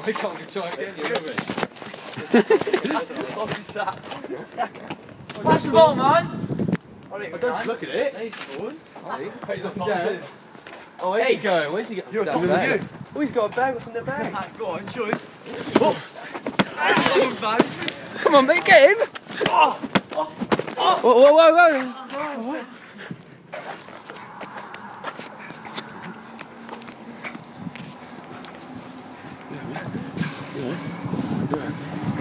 I can't try and get you rubbish. Pass the ball, man! I don't just look at it. He's falling. He's up and down. Oh, where's Hey. he going? Where's he going? You're top of you. Oh, he's got a bag. What's in the bag? Go on, choice. Come on, mate, get him! Whoa, whoa, whoa, whoa! Yeah.